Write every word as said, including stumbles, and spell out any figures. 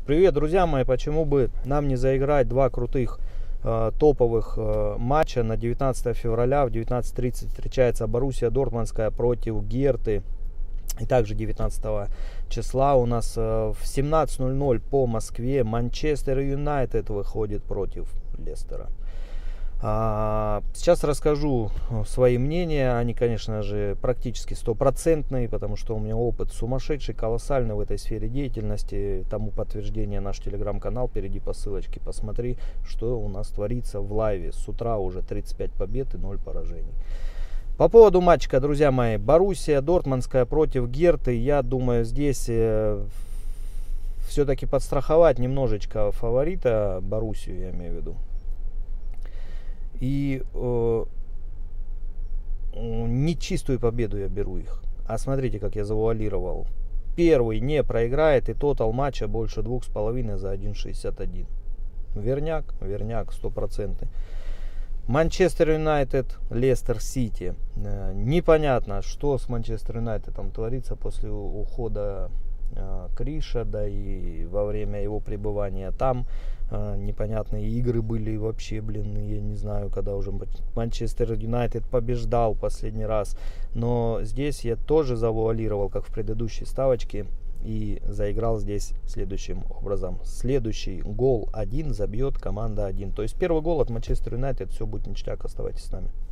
Привет, друзья мои! Почему бы нам не заиграть два крутых э, топовых э, матча на девятнадцатое февраля в девятнадцать тридцать встречается Боруссия Дортмундская против Герты. И также девятнадцатого числа у нас э, в семнадцать ноль ноль по Москве Манчестер Юнайтед выходит против Лестера. А, сейчас расскажу свои мнения. Они, конечно же, практически стопроцентные, потому что у меня опыт сумасшедший, колоссальный в этой сфере деятельности. Тому подтверждение наш телеграм-канал. Перейди по ссылочке, посмотри, что у нас творится в лайве. С утра уже тридцать пять побед и ноль поражений. По поводу матча, друзья мои, Боруссия Дортмундская против Герты. Я думаю, здесь э, все-таки подстраховать немножечко фаворита, Боруссию я имею в виду. И э, не чистую победу я беру их. А смотрите, как я завуалировал. Первый не проиграет, и тотал матча больше двух с половиной за один шестьдесят один. Верняк, верняк, стопроцентный. Манчестер Юнайтед, Лестер Сити. Э, непонятно, что с Манчестер Юнайтедом творится после ухода э, Криша, да и во время его пребывания там. Э, непонятные игры были вообще, блин, я не знаю, когда уже Манчестер Юнайтед побеждал последний раз. Но здесь я тоже завуалировал, как в предыдущей ставочке. И заиграл здесь следующим образом. Следующий гол один забьет команда один. То есть первый гол от Манчестер Юнайтед. Все будет ништяк. Оставайтесь с нами.